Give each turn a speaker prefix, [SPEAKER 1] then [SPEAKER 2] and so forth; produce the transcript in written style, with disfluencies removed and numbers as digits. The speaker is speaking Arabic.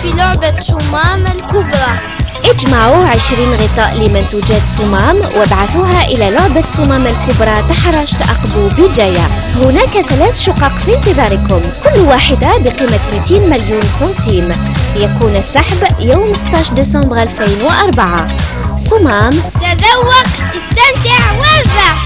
[SPEAKER 1] في لعبة صمام الكبرى.
[SPEAKER 2] اجمعوا 20 غطاء لمنتوجات صمام وابعثوها إلى لعبة صمام الكبرى تحرش تأقبوا بجاية. هناك 3 شقق في انتظاركم، كل واحدة بقيمة 200 مليون سنتيم. يكون السحب يوم 16 ديسمبر 2004. صمام،
[SPEAKER 1] تذوق، استمتع واربح.